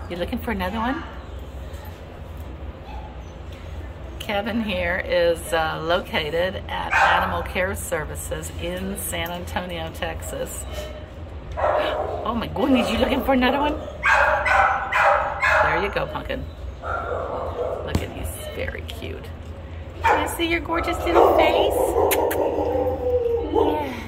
You looking for another one? Kevin here is located at Animal Care Services in San Antonio, Texas. Oh my goodness, you looking for another one? There you go, Pumpkin. Look at, he's very cute. Can I see your gorgeous little face? Yeah.